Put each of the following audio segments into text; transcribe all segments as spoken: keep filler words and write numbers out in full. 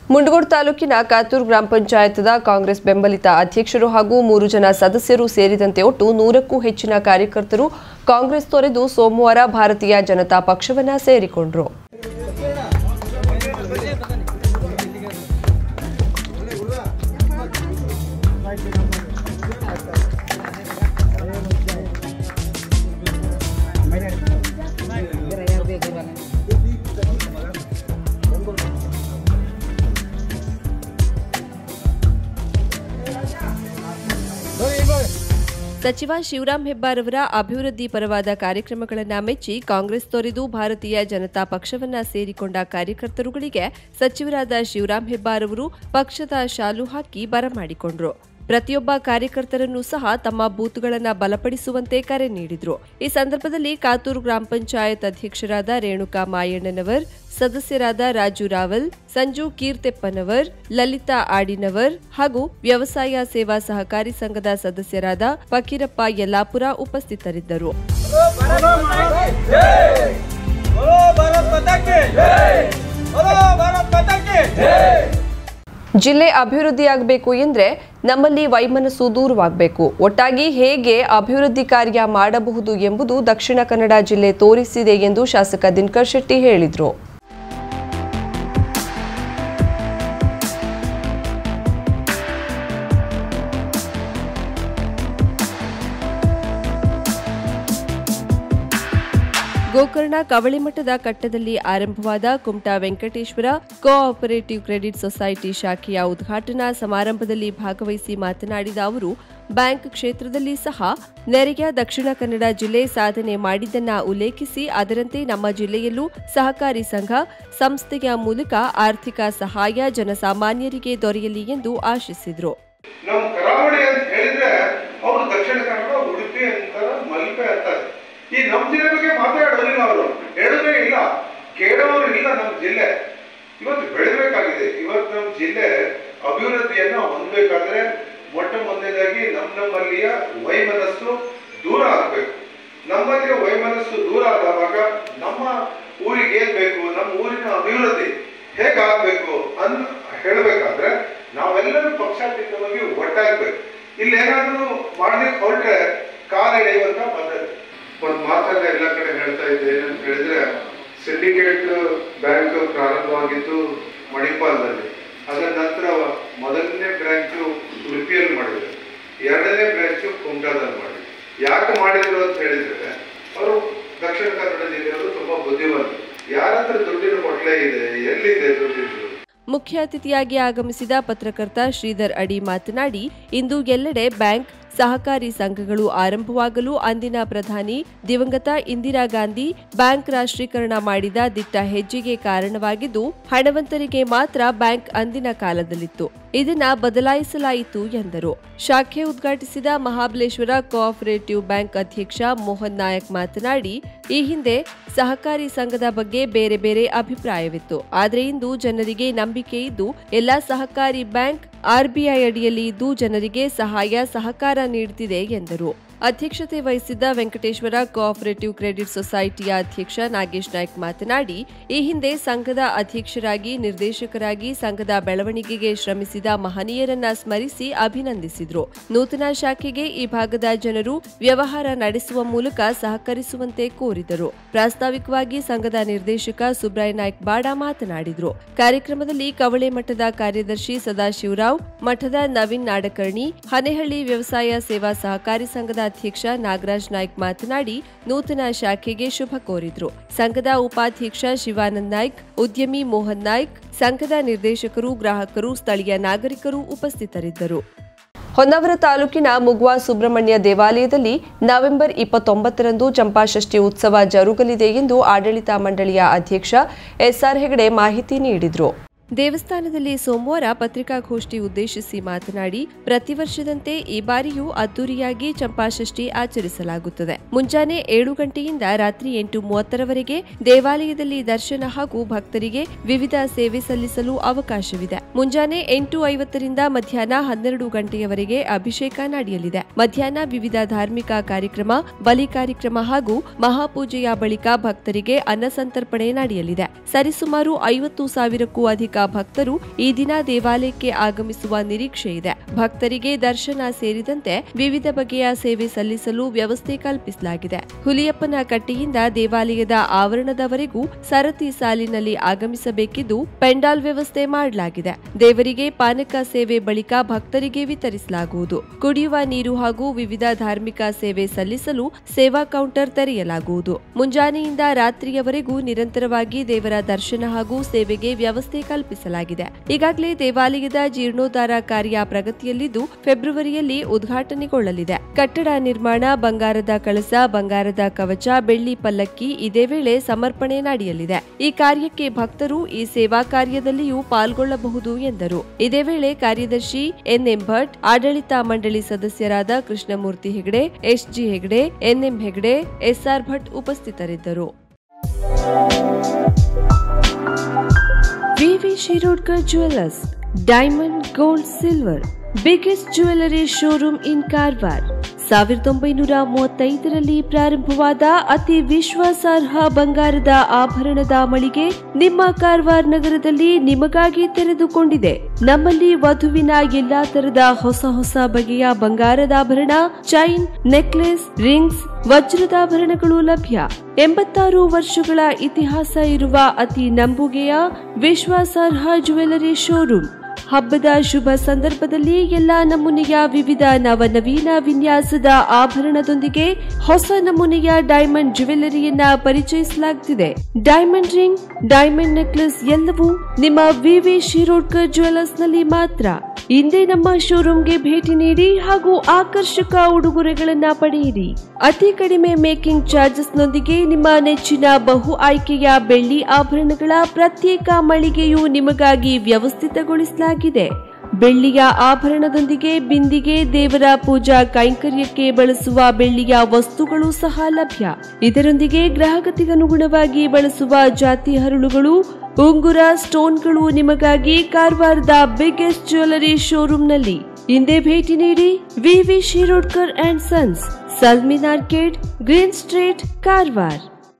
ಮುಂಡಗೋಡ ತಾಲೂಕಿನ ಕಾತೂರು ಗ್ರಾಮ ಪಂಚಾಯತದ ಕಾಂಗ್ರೆಸ್ ಬೆಂಬಲಿತ ಅಧ್ಯಕ್ಷರು ಹಾಗೂ ಮೂರು ಜನ ಸದಸ್ಯರು ಸೇರಿದಂತೆ ಒಟ್ಟು ನೂರಕ್ಕೂ ಹೆಚ್ಚಿನ ಕಾರ್ಯಕರ್ತರು ಕಾಂಗ್ರೆಸ್ ತೊರೆದು ಸೋಮವಾರ ಭಾರತೀಯ ಜನತಾ ಪಕ್ಷವನ್ನ ಸೇರಿಕೊಂಡರು. ಸಚಿವ ಶಿವರಾಂ ಹೆಬ್ಬಾರ್ ಅವರ ಅಭಿವೃದ್ಧಿ ಪರವಾದ ಕಾರ್ಯಕ್ರಮಗಳನ್ನು ಮೆಚ್ಚಿ ಕಾಂಗ್ರೆಸ್ ತೊರೆದು ಭಾರತೀಯ ಜನತಾ ಪಕ್ಷವನ್ನ ಸೇರಿಕೊಂಡ ಕಾರ್ಯಕರ್ತರುಗಳಿಗೆ ಸಚಿವರಾದ ಶಿವರಾಂ ಹೆಬ್ಬಾರ್ ಅವರು ಪಕ್ಷದ ಶಾಲು ಹಾಕಿ ಬರಮಾಡಿಕೊಂಡರು. ಪ್ರತಿಯೊಬ್ಬ ಕಾರ್ಯಕರ್ತರನ್ನು ಸಹ ತಮ್ಮ ಬೂತ್ಗಳನ್ನು ಬಲಪಡಿಸುವಂತೆ ಕರೆ ನೀಡಿದರು. ಈ ಸಂದರ್ಭದಲ್ಲಿ ಕಾತೂರು ಗ್ರಾಮ ಪಂಚಾಯತ್ ಅಧ್ಯಕ್ಷರಾದ ರೇಣುಕಾ ಮಾಯಣ್ಣನವರ್, ಸದಸ್ಯರಾದ ರಾಜು ರಾವಲ್, ಸಂಜು ಕೀರ್ತೆಪ್ಪನವರ್, ಲಲಿತಾ ಆಡಿನವರ್ ಹಾಗೂ ವ್ಯವಸಾಯ ಸೇವಾ ಸಹಕಾರಿ ಸಂಘದ ಸದಸ್ಯರಾದ ಫಕೀರಪ್ಪ ಯಲ್ಲಾಪುರ ಉಪಸ್ಥಿತರಿದ್ದರು. ಜಿಲ್ಲೆ ಅಭಿವೃದ್ಧಿಯಾಗಬೇಕು ಎಂದರೆ ನಮ್ಮಲ್ಲಿ ವೈಮನಸ್ಸು ದೂರವಾಗಬೇಕು. ಒಟ್ಟಾಗಿ ಹೇಗೆ ಅಭಿವೃದ್ಧಿ ಕಾರ್ಯ ಮಾಡಬಹುದು ಎಂಬುದು ದಕ್ಷಿಣ ಕನ್ನಡ ಜಿಲ್ಲೆ ತೋರಿಸಿದೆ ಎಂದು ಶಾಸಕ ದಿನಕರ್ ಶೆಟ್ಟಿ ಹೇಳಿದರು. ಗೋಕರ್ಣ ಕವಳಿಮಠದ ಕಟ್ಟದಲ್ಲಿ ಆರಂಭವಾದ Kumta Venkateshwara cooperative credit society ಶಾಖೆಯ ಉದ್ಘಾಟನಾ ಸಮಾರಂಭದಲ್ಲಿ ಭಾಗವಹಿಸಿ ಮಾತನಾಡಿದ ಅವರು, ಬ್ಯಾಂಕ್ ಕ್ಷೇತ್ರದಲ್ಲಿ ಸಹ ನೆರೆಯ ದಕ್ಷಿಣ ಕನ್ನಡ ಜಿಲ್ಲೆ ಸಾಧನೆ ಮಾಡಿದ್ದನ್ನ ಉಲ್ಲೇಖಿಸಿ ಅದರಂತೆ ನಮ್ಮ ಜಿಲ್ಲೆಯಲ್ಲೂ ಸಹಕಾರಿ ಸಂಘ ಸಂಸ್ಥೆಯ ಮೂಲಕ ಆರ್ಥಿಕ ಸಹಾಯ ಜನಸಾಮಾನ್ಯರಿಗೆ ದೊರೆಯಲಿ ಎಂದು ಆಶಿಸಿದರು. ಈ ನಮ್ಮ ಜಿಲ್ಲೆ ಬಗ್ಗೆ ಮಾತಾಡೋದಿಲ್ಲ, ಅವರು ಹೇಳೋದೇ ಇಲ್ಲ, ಕೇಳೋರು ಇಲ್ಲ. ನಮ್ಮ ಜಿಲ್ಲೆ ಇವತ್ತು ಬೆಳೆಬೇಕಾಗಿದೆ. ಇವತ್ತು ನಮ್ಮ ಜಿಲ್ಲೆ ಅಭಿವೃದ್ಧಿಯನ್ನ ಹೊಂದಬೇಕಾದ್ರೆ ಮೊಟ್ಟ ಮೊದಲನೇದಾಗಿ ನಮ್ಮ ನಮ್ಮಲ್ಲಿಯ ವೈಮನಸ್ಸು ದೂರ ಆಗಬೇಕು. ನಮ್ಮಲ್ಲಿಯ ವೈಮನಸ್ಸು ದೂರ ಆದಾಗ ನಮ್ಮ ಊರಿಗೆ ಏನ್ ಬೇಕು, ನಮ್ಮ ಊರಿನ ಅಭಿವೃದ್ಧಿ ಹೇಗಾಗಬೇಕು ಅನ್ ಹೇಳಬೇಕಾದ್ರೆ ನಾವೆಲ್ಲರೂ ಪಕ್ಷಾತೀತವಾಗಿ ಒಟ್ಟಾಗಬೇಕು. ಇಲ್ಲಿ ಏನಾದರೂ ಮಾಡ್ಲಿಕ್ಕೆ ಹೊರಟ್ರೆ ಕಾಲೆಳೆಯುವಂತ ಪದ್ಧತಿ. ಒಂದು ಮಾತನ್ನ ಎಲ್ಲ ಕಡೆ ಹೇಳ್ತಾ ಇದ್ದೆ, ಏನಂತ ಹೇಳಿದ್ರೆ ಸಿಂಡಿಕೇಟ್ ಬ್ಯಾಂಕ್ ಪ್ರಾರಂಭವಾಗಿದ್ದು ಮಣಿಪಾಲದಲ್ಲಿ, ಅದರ ನಂತರ ಮೊದಲನೇ ಬ್ರಾಂಚು ಉಡುಪಿಯಲ್ಲಿ ಮಾಡಿದ್ರು, ಎರಡನೇ ಬ್ರಾಂಚು ಕುಮಟಾದಲ್ಲಿ ಮಾಡಿದ್ರು. ಯಾಕೆ ಮಾಡಿದ್ರು ಅಂತ ಹೇಳಿದ್ರೆ ಅವರು ದಕ್ಷಿಣ ಕನ್ನಡ ಜಿಲ್ಲೆಯವರು ತುಂಬಾ ಬುದ್ಧಿವಂತರು. ಯಾರ ಹತ್ರ ದುಡ್ಡಿನ ಹೊಟ್ಟೆ ಇದೆ, ಎಲ್ಲಿದೆ ದುಡ್ಡಿದ್ದು. ಮುಖ್ಯ ಅತಿಥಿಯಾಗಿ ಆಗಮಿಸಿದ ಪತ್ರಕರ್ತ ಶ್ರೀಧರ್ ಅಡಿ ಮಾತನಾಡಿ, ಇಂದು ಎಲ್ಲೆಡೆ ಬ್ಯಾಂಕ್ ಸಹಕಾರಿ ಸಂಘಗಳು ಆರಂಭವಾಗಲು ಅಂದಿನ ಪ್ರಧಾನಿ ದಿವಂಗತ ಇಂದಿರಾ ಗಾಂಧಿ ಬ್ಯಾಂಕ್ ರಾಷ್ಟ್ರೀಕರಣ ಮಾಡಿದ ದಿಟ್ಟ ಹೆಜ್ಜೆಗೆ ಕಾರಣವಾಗಿದ್ದು, ಹಣವಂತರಿಗೆ ಮಾತ್ರ ಬ್ಯಾಂಕ್ ಅಂದಿನ ಕಾಲದಲ್ಲಿತ್ತು, ಇದನ್ನ ಬದಲಾಯಿಸಲಾಯಿತು ಎಂದರು. ಶಾಖೆ ಉದ್ಘಾಟಿಸಿದ ಮಹಾಬಲೇಶ್ವರ ಕೋಆಪರೇಟಿವ್ ಬ್ಯಾಂಕ್ ಅಧ್ಯಕ್ಷ ಮೋಹನ್ ನಾಯಕ್ ಮಾತನಾಡಿ, ಈ ಹಿಂದೆ ಸಹಕಾರಿ ಸಂಘದ ಬಗ್ಗೆ ಬೇರೆ ಬೇರೆ ಅಭಿಪ್ರಾಯವಿತ್ತು. ಆದರೆ ಇಂದು ಜನರಿಗೆ ನಂಬಿಕೆ ಇದ್ದು ಎಲ್ಲಾ ಸಹಕಾರಿ ಬ್ಯಾಂಕ್ ಆರ್ಬಿಐ ಅಡಿಯಲ್ಲಿ ಇದ್ದು ಜನರಿಗೆ ಸಹಾಯ ಸಹಕಾರ ನೀಡುತ್ತಿದೆ ಎಂದರು. ಅಧ್ಯಕ್ಷತೆ ವಹಿಸಿದ್ದ ವೆಂಕಟೇಶ್ವರ ಕೋಆಪರೇಟಿವ್ ಕ್ರೆಡಿಟ್ ಸೊಸೈಟಿಯ ಅಧ್ಯಕ್ಷ ನಾಗೇಶ್ ನಾಯ್ಕ್ ಮಾತನಾಡಿ, ಈ ಹಿಂದೆ ಸಂಘದ ಅಧ್ಯಕ್ಷರಾಗಿ ನಿರ್ದೇಶಕರಾಗಿ ಸಂಘದ ಬೆಳವಣಿಗೆಗೆ ಶ್ರಮಿಸಿದ ಮಹನೀಯರನ್ನ ಸ್ಮರಿಸಿ ಅಭಿನಂದಿಸಿದರು. ನೂತನ ಶಾಖೆಗೆ ಈ ಭಾಗದ ಜನರು ವ್ಯವಹಾರ ನಡೆಸುವ ಮೂಲಕ ಸಹಕರಿಸುವಂತೆ ಕೋರಿದರು. ಪ್ರಾಸ್ತಾವಿಕವಾಗಿ ಸಂಘದ ನಿರ್ದೇಶಕ ಸುಬ್ರಾಯ ನಾಯ್ಕ್ ಬಾಡ ಮಾತನಾಡಿದರು. ಕಾರ್ಯಕ್ರಮದಲ್ಲಿ ಕವಳೆ ಮಠದ ಕಾರ್ಯದರ್ಶಿ ಸದಾಶಿವರಾವ್, ಮಠದ ನವೀನ್ ನಾಡಕರ್ಣಿ, ಹನೇಹಳ್ಳಿ ವ್ಯವಸಾಯ ಸೇವಾ ಸಹಕಾರಿ ಸಂಘದ ಅಧ್ಯಕ್ಷ ನಾಗರಾಜ್ ನಾಯ್ಕ್ ಮಾತನಾಡಿ ನೂತನ ಶಾಖೆಗೆ ಶುಭ ಕೋರಿದ್ರು. ಸಂಘದ ಉಪಾಧ್ಯಕ್ಷ ಶಿವಾನಂದ್ ನಾಯ್ಕ್, ಉದ್ಯಮಿ ಮೋಹನ್ ನಾಯ್ಕ್, ಸಂಘದ ನಿರ್ದೇಶಕರು, ಗ್ರಾಹಕರು, ಸ್ಥಳೀಯ ನಾಗರಿಕರು ಉಪಸ್ಥಿತರಿದ್ದರು. ಹೊನ್ನಾವರ ತಾಲೂಕಿನ ಮುಗ್ವಾ ಸುಬ್ರಹ್ಮಣ್ಯ ದೇವಾಲಯದಲ್ಲಿ ನವೆಂಬರ್ ಇಪ್ಪತ್ತೊಂಬತ್ತರಂದು ಚಂಪಾಷಷ್ಠಿ ಉತ್ಸವ ಜರುಗಲಿದೆ ಎಂದು ಆಡಳಿತ ಮಂಡಳಿಯ ಅಧ್ಯಕ್ಷ ಎಸ್ಆರ್ ಹೆಗಡೆ ಮಾಹಿತಿ ನೀಡಿದರು. ದೇವಸ್ಥಾನದಲ್ಲಿ ಸೋಮವಾರ ಪತ್ರಿಕಾಗೋಷ್ಠಿ ಉದ್ದೇಶಿಸಿ ಮಾತನಾಡಿ, ಪ್ರತಿ ವರ್ಷದಂತೆ ಈ ಬಾರಿಯೂ ಅದ್ದೂರಿಯಾಗಿ ಚಂಪಾಷಷ್ಠಿ ಆಚರಿಸಲಾಗುತ್ತದೆ. ಮುಂಜಾನೆ ಏಳು ಗಂಟೆಯಿಂದ ರಾತ್ರಿ ಎಂಟು ಮೂವತ್ತರವರೆಗೆ ದೇವಾಲಯದಲ್ಲಿ ದರ್ಶನ ಹಾಗೂ ಭಕ್ತರಿಗೆ ವಿವಿಧ ಸೇವೆ ಸಲ್ಲಿಸಲು ಅವಕಾಶವಿದೆ. ಮುಂಜಾನೆ ಎಂಟು ಐವತ್ತರಿಂದ ಮಧ್ಯಾಹ್ನ ಹನ್ನೆರಡು ಗಂಟೆಯವರೆಗೆ ಅಭಿಷೇಕ ನಡೆಯಲಿದೆ. ಮಧ್ಯಾಹ್ನ ವಿವಿಧ ಧಾರ್ಮಿಕ ಕಾರ್ಯಕ್ರಮ, ಬಲಿ ಕಾರ್ಯಕ್ರಮ ಹಾಗೂ ಮಹಾಪೂಜೆಯ ಬಳಿಕ ಭಕ್ತರಿಗೆ ಅನ್ನಸಂತರ್ಪಣೆ ನಡೆಯಲಿದೆ. ಸರಿಸುಮಾರು ಐವತ್ತು ಸಾವಿರಕ್ಕೂ ಅಧಿಕ ಭಕ್ತರು ಈ ದಿನ ದೇವಾಲಯಕ್ಕೆ ಆಗಮಿಸುವ ನಿರೀಕ್ಷೆ ಇದೆ. ಭಕ್ತರಿಗೆ ದರ್ಶನ ಸೇರಿದಂತೆ ವಿವಿಧ ಬಗೆಯ ಸೇವೆ ಸಲ್ಲಿಸಲು ವ್ಯವಸ್ಥೆ ಕಲ್ಪಿಸಲಾಗಿದೆ. ಹುಲಿಯಪ್ಪನ ಕಟ್ಟೆಯಿಂದ ದೇವಾಲಯದ ಆವರಣದವರೆಗೂ ಸರತಿ ಸಾಲಿನಲ್ಲಿ ಆಗಮಿಸಬೇಕಿದ್ದು ಪೆಂಡಾಲ್ ವ್ಯವಸ್ಥೆ ಮಾಡಲಾಗಿದೆ. ದೇವರಿಗೆ ಪಾನಕ ಸೇವೆ ಬಳಿಕ ಭಕ್ತರಿಗೆ ವಿತರಿಸಲಾಗುವುದು. ಕುಡಿಯುವ ನೀರು ಹಾಗೂ ವಿವಿಧ ಧಾರ್ಮಿಕ ಸೇವೆ ಸಲ್ಲಿಸಲು ಸೇವಾ ಕೌಂಟರ್ ತೆರೆಯಲಾಗುವುದು. ಮುಂಜಾನೆಯಿಂದ ರಾತ್ರಿಯವರೆಗೂ ನಿರಂತರವಾಗಿ ದೇವರ ದರ್ಶನ ಹಾಗೂ ಸೇವೆಗೆ ವ್ಯವಸ್ಥೆ ಕಲ್ಪಿಸಲಾಗಿದೆ. ಈಗಾಗಲೇ ದೇವಾಲಯದ ಜೀರ್ಣೋದ್ಧಾರ ಕಾರ್ಯ ಪ್ರಗತಿಯಲ್ಲಿದ್ದು ಫೆಬ್ರವರಿಯಲ್ಲಿ ಉದ್ಘಾಟನೆಗೊಳ್ಳಲಿದೆ. ಕಟ್ಟಡ ನಿರ್ಮಾಣ, ಬಂಗಾರದ ಕಳಸ, ಬಂಗಾರದ ಕವಚ, ಬೆಳ್ಳಿ ಪಲ್ಲಕ್ಕಿ ಇದೇ ವೇಳೆ ಸಮರ್ಪಣೆ ನಡೆಯಲಿದೆ. ಈ ಕಾರ್ಯಕ್ಕೆ ಭಕ್ತರು ಈ ಸೇವಾ ಕಾರ್ಯದಲ್ಲಿಯೂ ಪಾಲ್ಗೊಳ್ಳಬಹುದು ಎಂದರು. ಇದೇ ವೇಳೆ ಕಾರ್ಯದರ್ಶಿ ಎನ್ಎಂ ಭಟ್, ಆಡಳಿತ ಮಂಡಳಿ ಸದಸ್ಯರಾದ Krishnamurthy Hegde, SG Hegde, NM Hegde, SR Bhat ಉಪಸ್ಥಿತರಿದ್ದರು. VV Shirodkar jewellers, diamond, gold, silver, biggest jewellery showroom in Karwar. ಸಾವಿರದ ಒಂಬೈನೂರ ಮೂವತ್ತೈದರಲ್ಲಿ ಪ್ರಾರಂಭವಾದ ಅತಿ ವಿಶ್ವಾಸಾರ್ಹ ಬಂಗಾರದ ಆಭರಣದ ಮಳಿಗೆ ನಿಮ್ಮ ಕಾರವಾರ ನಗರದಲ್ಲಿ ನಿಮಗಾಗಿ ತೆರೆದುಕೊಂಡಿದೆ. ನಮ್ಮಲ್ಲಿ ವಧುವಿನ ಎಲ್ಲಾ ತರದ ಹೊಸ ಹೊಸ ಬಗೆಯ ಬಂಗಾರದ ಆಭರಣ, ಚೈನ್, ನೆಕ್ಲೆಸ್, ರಿಂಗ್ಸ್, ವಜ್ರದಾಭರಣಗಳು ಲಭ್ಯ. ಎಂಬತ್ತಾರು ವರ್ಷಗಳ ಇತಿಹಾಸ ಇರುವ ಅತಿ ನಂಬುಗೆಯ ವಿಶ್ವಾಸಾರ್ಹ ಜ್ಯುವೆಲರಿ ಶೋರೂಮ್. ಹಬ್ಬದ ಶುಭ ಸಂದರ್ಭದಲ್ಲಿ ಎಲ್ಲಾ ನಮೂನೆಯ ವಿವಿಧ ನವನವೀನ ವಿನ್ಯಾಸದ ಆಭರಣದೊಂದಿಗೆ ಹೊಸ ನಮೂನೆಯ ಡೈಮಂಡ್ ಜ್ಯುವೆಲರಿಯನ್ನ ಪರಿಚಯಿಸಲಾಗುತ್ತಿದೆ. ಡೈಮಂಡ್ ರಿಂಗ್, ಡೈಮಂಡ್ ನೆಕ್ಲೆಸ್ ಎಲ್ಲವೂ ನಿಮ್ಮ ವಿವಿ ಶಿರೋಡ್ಕರ್ ಜ್ಯುವೆಲರ್ಸ್ ನಲ್ಲಿ ಮಾತ್ರ. ಇಂದೇ ನಮ್ಮ ಶೋರೂಮ್ಗೆ ಭೇಟಿ ನೀಡಿ ಹಾಗೂ ಆಕರ್ಷಕ ಉಡುಗೊರೆಗಳನ್ನ ಪಡೆಯಿರಿ. ಅತಿ ಕಡಿಮೆ ಮೇಕಿಂಗ್ ಚಾರ್ಜಸ್ ನೊಂದಿಗೆ ನಿಮ್ಮ ನೆಚ್ಚಿನ ಬಹು ಆಯ್ಕೆಯ ಬೆಳ್ಳಿ ಆಭರಣಗಳ ಪ್ರತ್ಯೇಕ ಮಳಿಗೆಯು ನಿಮಗಾಗಿ ವ್ಯವಸ್ಥಿತಗೊಳಿಸಲಾಗಿದೆ. ಬೆಳ್ಳಿಯ ಆಭರಣದೊಂದಿಗೆ ಬಿಂದಿಗೆ, ದೇವರ ಪೂಜಾ ಕೈಂಕರ್ಯಕ್ಕೆ ಬಳಸುವ ಬೆಳ್ಳಿಯ ವಸ್ತುಗಳು ಸಹ ಲಭ್ಯ. ಇದರೊಂದಿಗೆ ಗ್ರಾಹಕತೆಗನುಗುಣವಾಗಿ ಬಳಸುವ ಜಾತಿ ಹರಳುಗಳು, ಉಂಗುರ, ಸ್ಟೋನ್ಗಳು ನಿಮಗಾಗಿ ಕಾರವಾರದ ಬಿಗ್ಗೆಸ್ಟ್ ಜ್ಯುವೆಲರಿ ಶೋರೂಮ್ನಲ್ಲಿ. ಹಿಂದೆ ಭೇಟಿ ನೀಡಿ. VV Shirodkar and sons, Salmin arcade, green street, Karwar.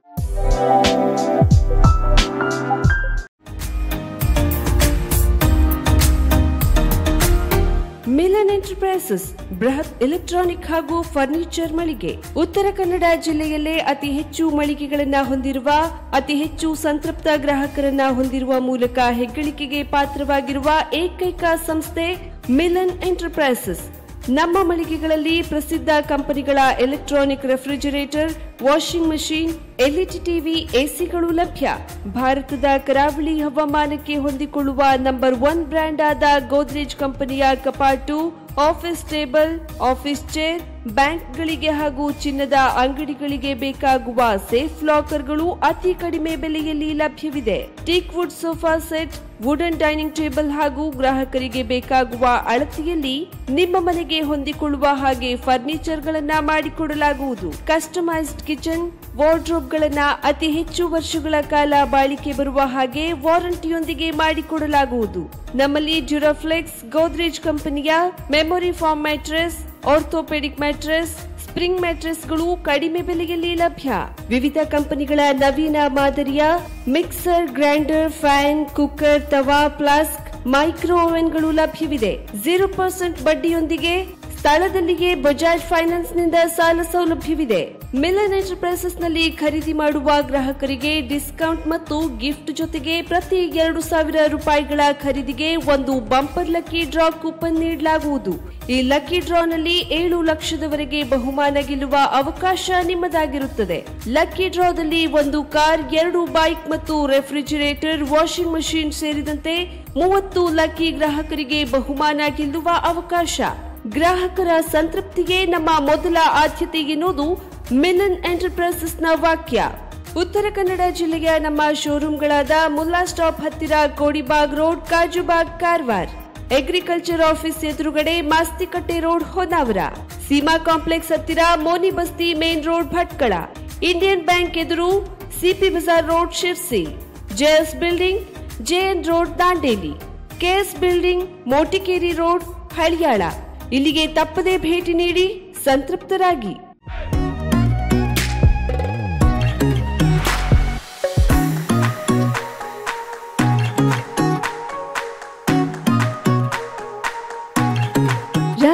Milan enterprises, ಬೃಹತ್ ಎಲೆಕ್ಟ್ರಾನಿಕ್ ಹಾಗೂ ಫರ್ನಿಚರ್ ಮಳಿಗೆ. ಉತ್ತರ ಕನ್ನಡ ಜಿಲ್ಲೆಯಲ್ಲೇ ಅತಿ ಹೆಚ್ಚು ಮಳಿಗೆಗಳನ್ನ ಹೊಂದಿರುವ, ಅತಿ ಹೆಚ್ಚು ಸಂತೃಪ್ತ ಗ್ರಾಹಕರನ್ನ ಹೊಂದಿರುವ ಮೂಲಕ ಹೆಗ್ಗಳಿಕೆಗೆ ಪಾತ್ರವಾಗಿರುವ ಏಕೈಕ ಸಂಸ್ಥೆ ಮಿಲನ್ ಎಂಟರ್ಪ್ರೈಸಸ್. ನಮ್ಮ ಮಳಿಗೆಗಳಲ್ಲಿ ಪ್ರಸಿದ್ಧ ಕಂಪನಿಗಳ electronic refrigerator, washing machine, LED TV, ಎಸಿಗಳು ಲಭ್ಯ. ಭಾರತದ ಕರಾವಳಿ ಹವಾಮಾನಕ್ಕೆ ಹೊಂದಿಕೊಳ್ಳುವ ನಂಬರ್ ಒನ್ ಬ್ರ್ಯಾಂಡ್ ಆದ ಗೋದ್ರೇಜ್ ಕಂಪನಿಯ ಕಪಾಟು, ಆಫೀಸ್ ಟೇಬಲ್, ಆಫೀಸ್ ಚೇರ್, ಬ್ಯಾಂಕ್ಗಳಿಗೆ ಹಾಗೂ ಚಿನ್ನದ ಅಂಗಡಿಗಳಿಗೆ ಬೇಕಾಗುವ ಸೇಫ್ ಲಾಕರ್ಗಳು ಅತಿ ಕಡಿಮೆ ಬೆಲೆಯಲ್ಲಿ ಲಭ್ಯವಿದೆ. Teak wood sofa set, wooden dining table ಹಾಗೂ ಗ್ರಾಹಕರಿಗೆ ಬೇಕಾಗುವ ಅಳತೆಯಲ್ಲಿ ನಿಮ್ಮ ಮನೆಗೆ ಹೊಂದಿಕೊಳ್ಳುವ ಹಾಗೆ ಫರ್ನಿಚರ್ ಗಳನ್ನ ಮಾಡಿಕೊಡಲಾಗುವುದು. ಕಸ್ಟಮೈಸ್ಡ್ ಕಿಚನ್, ವಾರ್ಡ್ರೋಬ್ ಗಳನ್ನ ಅತಿ ಹೆಚ್ಚು ವರ್ಷಗಳ ಕಾಲ ಬಾಳಿಕೆ ಬರುವ ಹಾಗೆ ವಾರಂಟಿಯೊಂದಿಗೆ ಮಾಡಿಕೊಡಲಾಗುವುದು. ನಮ್ಮಲ್ಲಿ ಡ್ಯೂರಾಫ್ಲೆಕ್ಸ್, ಗೋದ್ರೇಜ್ ಕಂಪನಿಯ memory foam mattress, orthopedic mattress, spring ಮ್ಯಾಟ್ರೆಸ್ಗಳು ಕಡಿಮೆ ಬೆಲೆಯಲ್ಲಿ ಲಭ್ಯ. ವಿವಿಧ ಕಂಪನಿಗಳ ನವೀನ ಮಾದರಿಯ ಮಿಕ್ಸರ್, ಗ್ರೈಂಡರ್, ಫ್ಯಾನ್, ಕುಕ್ಕರ್, ತವಾ, ಫ್ಲಾಸ್ಕ್, ಮೈಕ್ರೋ ಓವೆನ್ಗಳು ಲಭ್ಯವಿದೆ. ಜೀರೋ ಪರ್ಸೆಂಟ್ ಬಡ್ಡಿಯೊಂದಿಗೆ ಸ್ಥಳದಲ್ಲಿಯೇ ಬಜಾಜ್ ಫೈನಾನ್ಸ್ ನಿಂದ ಸಾಲ ಸೌಲಭ್ಯವಿದೆ. ಮಿಲನ್ ಎಂಟರ್ಪ್ರೈಸಸ್ ನಲ್ಲಿ ಖರೀದಿ ಮಾಡುವ ಗ್ರಾಹಕರಿಗೆ ಡಿಸ್ಕೌಂಟ್ ಮತ್ತು ಗಿಫ್ಟ್ ಜೊತೆಗೆ ಪ್ರತಿ ಎರಡು ಸಾವಿರ ರೂಪಾಯಿಗಳ ಖರೀದಿಗೆ ಒಂದು ಬಂಪರ್ ಲಕ್ಕಿ ಡ್ರಾ ಕೂಪನ್ ನೀಡಲಾಗುವುದು. ಈ ಲಕ್ಕಿ ಡ್ರಾ ನಲ್ಲಿ ಏಳು ಲಕ್ಷದವರೆಗೆ ಬಹುಮಾನ ಗೆಲ್ಲುವ ಅವಕಾಶ ನಿಮ್ಮದಾಗಿರುತ್ತದೆ. ಲಕ್ಕಿ ಡ್ರಾದಲ್ಲಿ ಒಂದು ಕಾರ್, ಎರಡು ಬೈಕ್ ಮತ್ತು ರೆಫ್ರಿಜರೇಟರ್, ವಾಷಿಂಗ್ ಮಷೀನ್ ಸೇರಿದಂತೆ ಮೂವತ್ತು ಲಕ್ಕಿ ಗ್ರಾಹಕರಿಗೆ ಬಹುಮಾನ ಗೆಲ್ಲುವ ಅವಕಾಶ. ಗ್ರಾಹಕರ ಸಂತೃಪ್ತಿಗೆ ನಮ್ಮ ಮೊದಲ ಆದ್ಯತೆ ಎನ್ನುವುದು ಮಿಲನ್ ಎಂಟರ್ಪ್ರೈಸಸ್ ನ ವಾಕ್ಯ. ಉತ್ತರ ಕನ್ನಡ ಜಿಲ್ಲೆಯ ನಮ್ಮ ಶೋರೂಮ್ಗಳಾದ ಮುಲ್ಲಾ ಸ್ಟಾಪ್ ಹತ್ತಿರ Kodibag road, Kajubag, Karwar. Agriculture office ಎದುರುಗಡೆ ಮಾಸ್ತಿಕಟ್ಟೆ ರೋಡ್, ಹೊನ್ನಾವರ. ಸೀಮಾ ಕಾಂಪ್ಲೆಕ್ಸ್ ಹತ್ತಿರ Moni Basti main road, Bhatkal. Indian bank ಎದುರು CP bazaar road, Sirsi. JS building, JN road, Dandeli. KS building, Motikeri road, Haliyal. ಇಲ್ಲಿಗೆ ತಪ್ಪದೇ ಭೇಟಿ ನೀಡಿ ಸಂತೃಪ್ತರಾಗಿ.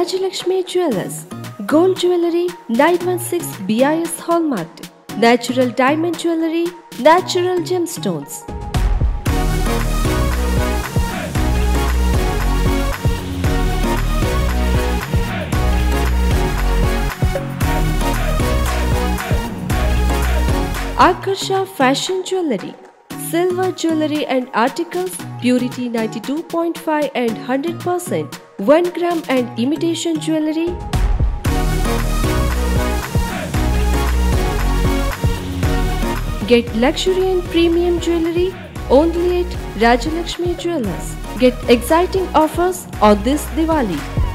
Rajalakshmi Jewellers, Gold Jewelry nine one six B I S Hallmark, Natural Diamond Jewelry, Natural Gemstones. Akarsha Fashion Jewelry, Silver Jewelry and Articles, Purity ninety-two point five and one hundred percent, one gram and imitation jewelry. Get luxury and premium jewelry only at Rajalakshmi Jewellers. Get exciting offers on this Diwali.